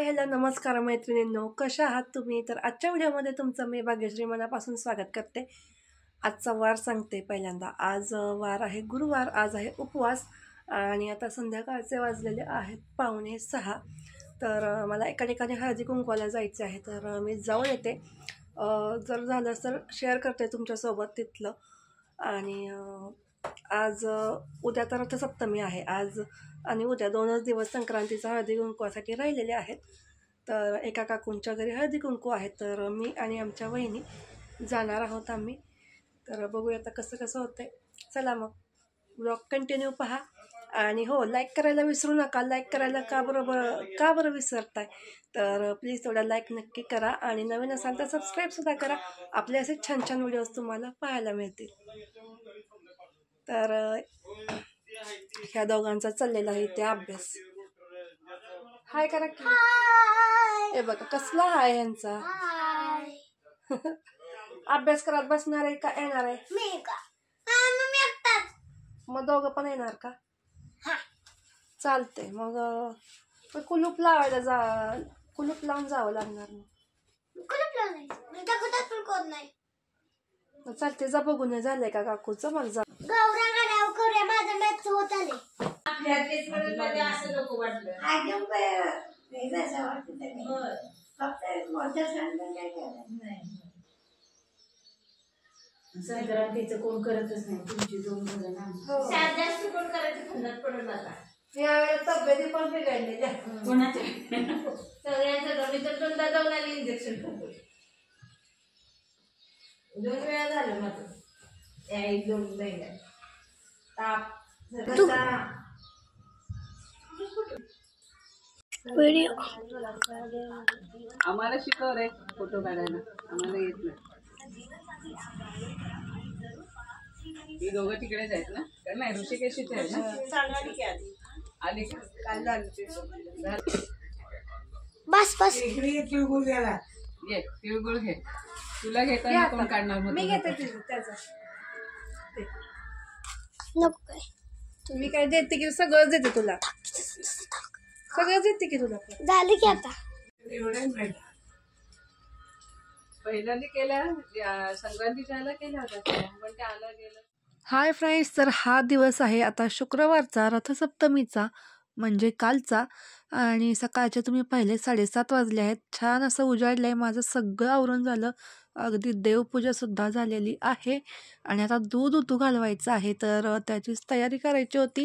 Hi hello नमस्कार मैत्रिणींनो, कशा आहात तुम्ही? तर आजच्या व्हिडिओमध्ये तुमचं मी भाग्यश्री मनापासून स्वागत करते. आजचा वार सांगते पहिल्यांदा. आज वार आहे गुरुवार, आज आहे उपवास आणि आता संध्याकाळचे वाजलेले आहेत 5:45. तर मला एका ठिकाणी हळदी कुंकवाला जायचं आहे, तर मी जाऊन येते. जर झालं तर शेअर करते तुमच्यासोबत तिथलं. आणि आज उद्या तर रथसप्तमी आहे आज, आणि उद्या 2च दिवस संक्रांतीचा हळदी कुंकवासाठी राहिलेले आहेत. तर एका काकूंच्या घरी हळदी कुंकू आहेत, तर मी आणि आमच्या वहिनी जाणार आहोत आम्ही. तर बघूया आता कसं कसं होतंय. चला मग ब्लॉग कंटिन्यू पहा. आणि हो, लाईक करायला विसरू नका. लाईक करायला का बरं विसरताय? तर प्लीज थोडा लाईक नक्की करा, आणि नवीन असाल तर सबस्क्राईबसुद्धा करा. आपले असे छान छान व्हिडिओज तुम्हाला पाहायला मिळतील. तर ह्या दोघांचा चाललेला आहे इथे अभ्यास. हाय करा की. हे बघा कसला हाय यांचा. अभ्यास करत बसणार आहे का येणार आहे? मग दोघं पण येणार का? चालते मग. कुलूप लावून जावं लागणार. मग चालते, जा बघून झालंय का काकूचं. मग जा. संक्रांतीचं कोण करतच नाही. तुमची दोन मुलं जास्त कोण करायचं खंडात पडत आता. यावेळेला तब्येती पण बिघडलेल्या कोणाच्या सगळ्यांचं. मी तर दोनदा जाऊन आली इंजेक्शन. 2 वेळा झालं माझं. 1-2 महिन्यात ताप व्हिडिओ. आम्हाला शिकव रे फोटो काढायला, आम्हाला येत नाही. ही दोघं तिकडेच आहेत ना? तर नाही, ऋषिकेशीच आहे ना? आली का? काल झाली. बस ये तिळगुळ घे. तुला घेताना कोण काढणार? मी घेते त्याचं. नको काय तुम्ही काय देते की? सगळंच देते तुला. सगळंच देते की तुला. झालं की आता. पहिल्यांदा केल्या संक्रांतीच्या आला केल्या होत्या, पण ते आलं गेलं. हाय फ्रेंड्स, तर हा दिवस आहे आता शुक्रवारचा, रथसप्तमीचा, म्हणजे कालचा. आणि सकाळचे तुम्ही पहिले 7:30 वाजले आहेत. छान असं उजाडलं आहे. माझं सगळं आवरून झालं, अगदी देवपूजासुद्धा झालेली आहे. आणि आता दूध उतू घालवायचं आहे, तर त्याचीच तयारी करायची होती.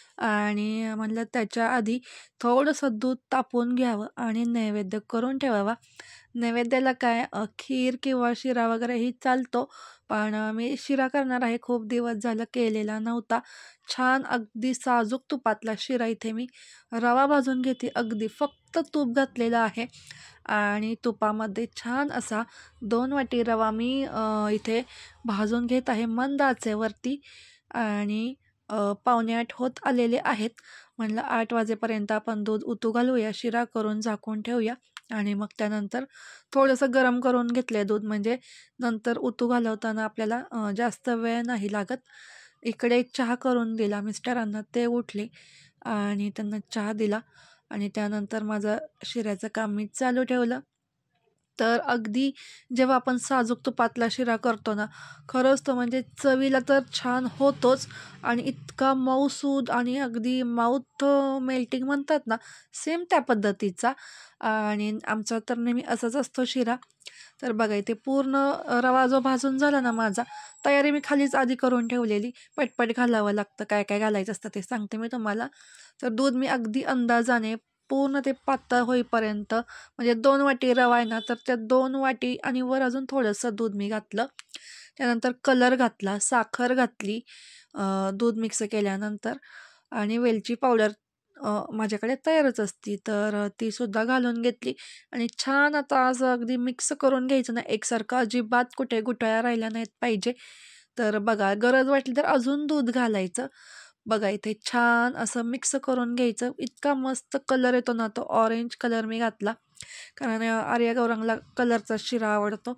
आणि म्हणलं त्याच्या आधी थोडंसं दूध तापवून घ्यावं आणि नैवेद्य करून ठेवावा. नैवेद्याला काय खीर किंवा शिरा वगैरेही चालतो, पण मी शिरा करणार आहे. खूप दिवस झालं केलेला नव्हता. छान अगदी साजूक तुपातला शिरा. इथे मी रवा भाजून घेते, अगदी फक्त तूप घातलेलं आहे. आणि तुपामध्ये छान असा 2 वाटी रवा मी इथे भाजून घेत आहे मंद आचेवरती. आणि 7:45 होत आलेले आहेत. म्हणलं 8 वाजेपर्यंत आपण दूध उतू घालूया, शिरा करून झाकून ठेवूया. आणि मग त्यानंतर थोडंसं गरम करून घेतलं दूध, म्हणजे नंतर उतू घालवताना आपल्याला जास्त वेळ नाही लागत. इकडे एक चहा करून दिला मिस्टरांना, ते उठले आणि त्यांना चहा दिला. आणि त्यानंतर माझं शिऱ्याचं काम मी चालू ठेवलं. तर अगदी जेव्हा आपण साजूक तुपातला शिरा करतो ना, खरंच तो म्हणजे चवीला तर छान होतोच, आणि इतका मऊसूद आणि अगदी माउथ मेल्टिंग म्हणतात ना, सेम त्या पद्धतीचा. आणि आमचा तर नेहमी असाच असतो शिरा. तर बघा इथे पूर्ण रवा जो भाजून झाला ना माझा, तयारी मी खालीच आधी करून ठेवलेली. पटपट घालावं लागतं, काय काय घालायचं असतं ते सांगते मी तुम्हाला. तर दूध मी अगदी अंदाजाने पूर्ण ते पातळ होईपर्यंत, म्हणजे 2 वाटी रवा आहे ना, तर त्या 2 वाटी आणि वर अजून थोडंसं दूध मी घातलं. त्यानंतर कलर घातला, साखर घातली दूध मिक्स केल्यानंतर, आणि वेलची पावडर माझ्याकडे तयारच असती, तर ती सुद्धा घालून घेतली. आणि छान आता असं अगदी मिक्स करून घ्यायचं ना एकसारखं, अजिबात कुठे गुठळ्या राहिल्या नाहीत पाहिजे. तर बघा, गरज वाटली तर अजून दूध घालायचं. बघा इथे छान असं मिक्स करून घ्यायचं. इतका मस्त कलर येतो ना, तो ऑरेंज कलर मी घातला, कारण आर्या गौरांगला कलरचा शिरा आवडतो.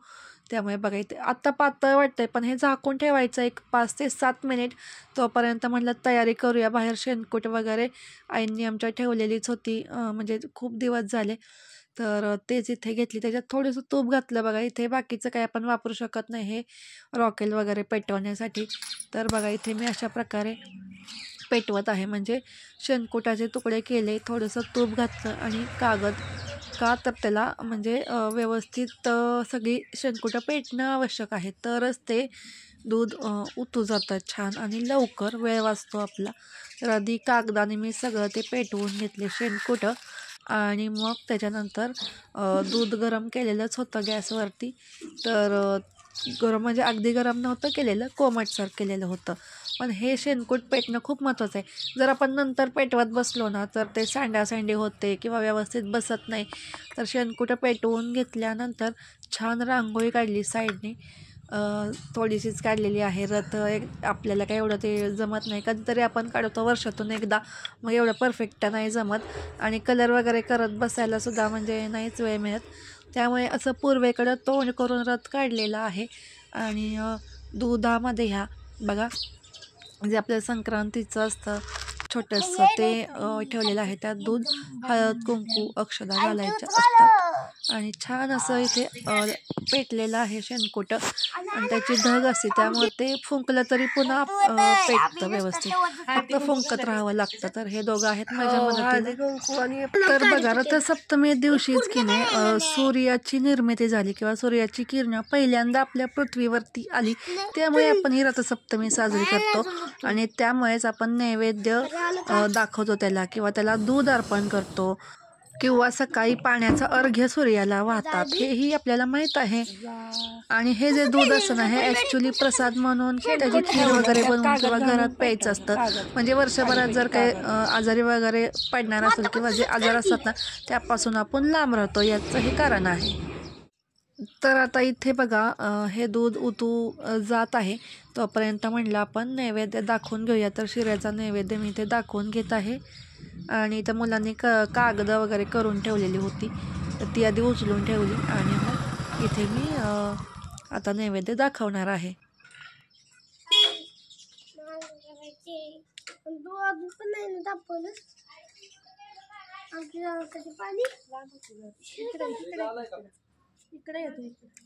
त्यामुळे बघा इथे आत्ता पातळ वाटतंय, पण हे झाकून ठेवायचं एक 5 ते 7 मिनिट. तोपर्यंत म्हटलं तयारी करूया. बाहेर शेणकूट वगैरे आईंनी आमच्या ठेवलेलीच होती, म्हणजे खूप दिवस झाले. तर तेच इथे घेतली. त्याच्यात थोडंसं तूप घातलं बघा. इथे बाकीचं काही आपण वापरू शकत नाही हे रॉकेल वगैरे पेटवण्यासाठी. तर बघा इथे मी अशा प्रकारे पेटवत आहे. म्हणजे शेणकुटाचे तुकडे केले, थोडंसं तूप घातलं आणि कागद, का तर त्याला म्हणजे व्यवस्थित सगळी शेणकुटं पेटणं आवश्यक आहे, तरच ते दूध उतू जातं छान आणि लवकर वेळ वाचतो आपला. तर आधी कागदाने मी सगळं ते पेटवून घेतले शेणकुटं आणि मग त्याच्यानंतर दूध गरम केलेलंच होतं गॅसवरती. तर गरम म्हणजे अगदी गरम नव्हतं केलेलं, कोमटसर केलेलं होतं. पण हे शेणकूट पेटणं खूप महत्त्वाचं आहे. जर आपण नंतर पेटवत बसलो ना तर ते सांडासांडी होते किंवा व्यवस्थित बसत नाही. तर शेणकुटं पेटवून घेतल्यानंतर छान रांगोळी काढली साईडने, थोडीशीच काढलेली आहे. रथ एक आपल्याला काय एवढं ते जमत नाही, कधीतरी आपण काढतो वर्षातून एकदा, मग एवढं परफेक्ट नाही जमत. आणि कलर वगैरे करत बसायला सुद्धा म्हणजे नाहीच वेळ मिळत. त्यामुळे असं पूर्वेकडं तोंड करून रथ काढलेला आहे. आणि दुधामध्ये ह्या बघा जे आपल्या संक्रांतीचं असतं छोटंसं ते ठेवलेलं आहे. त्यात दूध, हळद, कुंकू, अक्षता घालायच्या असतात. आणि छान असं इथे पेटलेलं आहे शेणकुटं आणि त्याची धग असते, त्यामुळे ते फुंकलं तरी पुन्हा पेटतं व्यवस्थित. फक्त फुंकत राहावं लागतं. तर हे दोघं आहेत माझ्या मदतीला. तर बघा रथसप्तमी दिवशीच की नाही सूर्याची निर्मिती झाली किंवा सूर्याची किरणं पहिल्यांदा आपल्या पृथ्वीवरती आली. त्यामुळे आपण ही रथसप्तमी साजरी करतो आणि त्यामुळेच आपण नैवेद्य दाखवतो त्याला किंवा त्याला दूध अर्पण करतो किंवा सकाळी पाण्याचा अर्घ्य सूर्याला वाहतात, हेही आपल्याला माहीत आहे. आणि हे जे दूध असतं ना हे ॲक्च्युली प्रसाद म्हणून त्याची खीर वगैरे बनवून किंवा घरात प्यायचं असतं. म्हणजे वर्षभरात जर काही आजारी वगैरे पडणार असेल किंवा जे आजार असतात ना त्यापासून आपण लांब राहतो, याचं हे कारण आहे. तर आता इथे बघा हे दूध जात आहे. तोपर्यंत म्हटलं आपण नैवेद्य दाखवून घेऊया. तर शिऱ्याचा नैवेद्य मी इथे दाखवून घेत आहे. आणि इथं मुलांनी कागद वगैरे करून ठेवलेली होती, तर ती आधी उचलून ठेवली आणि मग इथे मी आता नैवेद्य दाखवणार आहे. इकडे येतो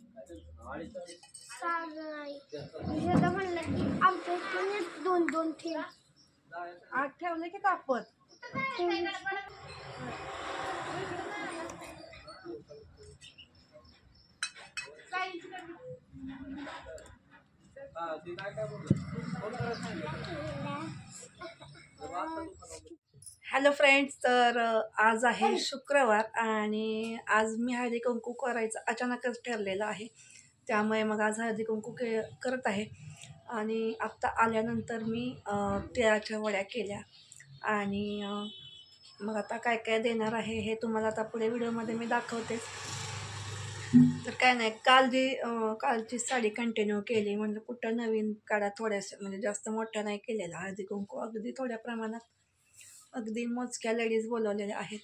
दोन दोन ठेव आत ठेवले की तापत हॅलो फ्रेंड्स, तर आज आहे शुक्रवार आणि आज मी हळदी कुंकू करायचं अचानकच ठरलेलं आहे. त्यामुळे मग आज हळदी कुंकू करत आहे. आणि आत्ता आल्यानंतर मी तिळाच्या वड्या केल्या आणि मग आता काय काय देणार आहे हे तुम्हाला आता पुढे व्हिडिओमध्ये मी दाखवतेच. तर काय नाही, कालची साडी कंटिन्यू केली. म्हणजे कुठं नवीन काढा, थोड्याशा म्हणजे जास्त मोठ्या नाही केलेला हळदी कुंकू, अगदी थोड्या प्रमाणात, अगदी मोजक्या लेडीज बोलवलेल्या आहेत.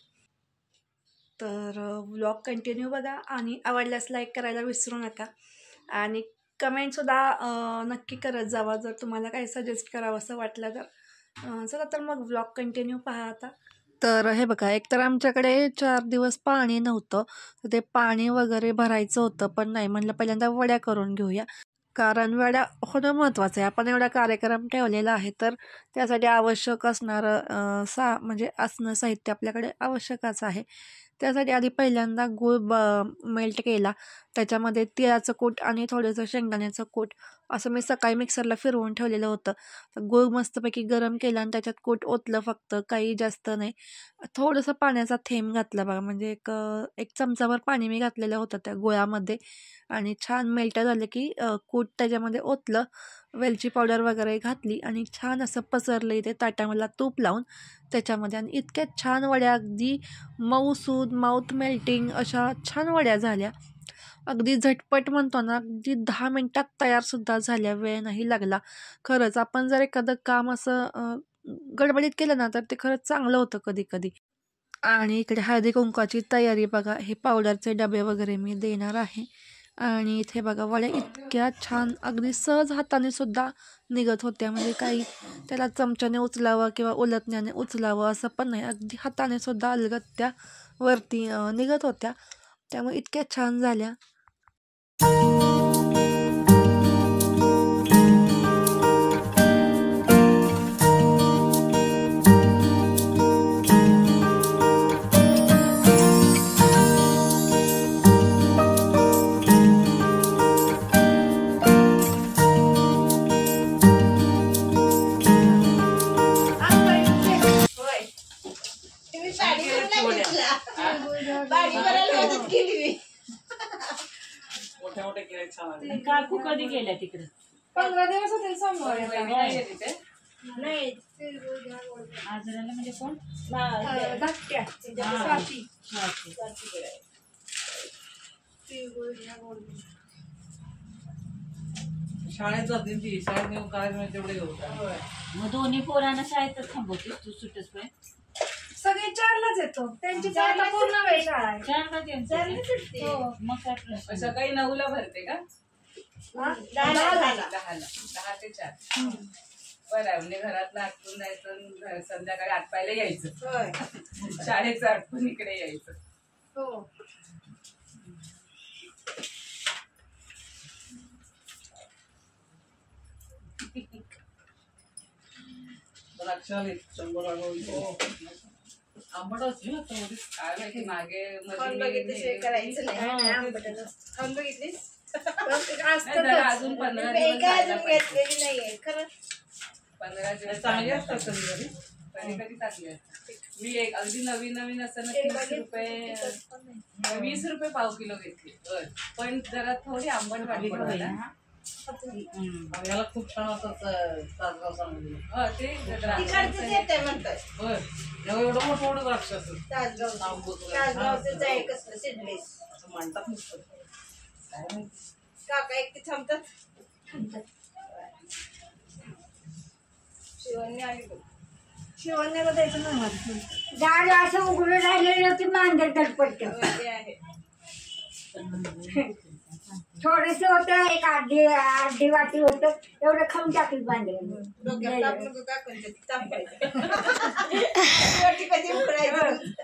तर व्लॉग कंटिन्यू बघा आणि आवडल्यास लाईक करायला विसरू नका आणि कमेंटसुद्धा नक्की करत जावा जर तुम्हाला काही सजेस्ट करावं असं वाटलं तर. चला तर मग व्लॉग कंटिन्यू पहा आता. तर हे बघा, एकतर आमच्याकडे 4 दिवस पाणी नव्हतं, तर ते पाणी वगैरे भरायचं होतं. पण नाही, म्हणलं पहिल्यांदा वड्या करून घेऊया, कारण वड्या होणं महत्त्वाचं आहे. आपण एवढा कार्यक्रम ठेवलेला आहे तर त्यासाठी आवश्यक असणारं म्हणजे असणं साहित्य आपल्याकडे आवश्यकच आहे. त्यासाठी आधी पहिल्यांदा गूळ मेल्ट केला, त्याच्यामध्ये तिळाचं कूट आणि थोडंसं शेंगदाण्याचं कूट असं मी सकाळी मिक्सरला फिरवून ठेवलेलं होतं. तर गूळ मस्तपैकी गरम केला आणि त्याच्यात कूट ओतलं, फक्त काही जास्त नाही. थोडंसं पाण्याचा थेंब घातला बघा, म्हणजे एक चमचाभर पाणी मी घातलेलं होतं त्या गुळामध्ये. आणि छान मेल्ट झालं की कूट त्याच्यामध्ये ओतलं, वेलची पावडर वगैरे घातली आणि छान असं पसरलं इथे ताटामध्ये तूप लावून त्याच्यामध्ये. आणि इतक्या छान वड्या, अगदी मऊसूद, माउथ मेल्टिंग अशा छान वड्या झाल्या. अगदी झटपट म्हणतो ना, अगदी 10 मिनिटात तयारसुद्धा झाल्या, वेळ नाही लागला. खरंच आपण जर एखादं काम असं गडबडीत केलं ना तर ते खरंच चांगलं होतं कधी कधी. आणि इकडे हळदी कुंकवाची तयारी बघा, हे पावडरचे डबे वगैरे मी देणार आहे आणि इथे बघा वड्या इतक्या छान अगदी सहज हाताने सुद्धा निघत होत्या. म्हणजे काही त्याला चमच्याने उचलावं किंवा उलटण्याने उचलावं असं पण नाही, अगदी हाताने सुद्धा अलगद त्या वरती निघत होत्या. त्यामुळे इतक्या छान झाल्या. काकू कधी गेल्या तिकडे? 15 दिवस होते सोमवार. तिथे नाही आजराला म्हणजे कोण? धाकट्या स्वाती. शाळेत जातील ती, शाळेत नेऊन काय मिळेल तेवढे घेऊ. मग दोन्ही पोरांना शाळेतच थांबवतीस तू सुटच पण? सगळे 4लाच येतो, त्यांची पूर्ण वेळ शाळा आहे. 4ला सुटते. मग काय प्रश्न? सकाळी 9ला भरते का? 10 ते 4. बरं आहे, म्हणजे घरातलं आटपून जायचं आणि संध्याकाळी आटपायला यायचं. शाळेचं आटपून इकडे यायचं. हो. आंबट असली ना काय माहिती मागे अजून 15 दिवस चांगली असतात कधी कधी कधी चांगली असतात. मी एक अगदी नवीन नवीन असताना 30 रुपये 20 रुपये पाव किलो घेतली. पण जरा थोडी आंबट वाटली मला. याला खूप छान असतात तासगाव सांगली. ते एवढं मोठं मोठं द्राक्ष असतात म्हणतात नुसतं. काका एक ते थांबतात. शिवण्याला द्यायचं नाही. झाड असं उघडून राहिलेलं की मांजर तटपट थोडस होतं, एक अर्धी वाटी होतं, एवढं खाऊन टाकली बांधलं.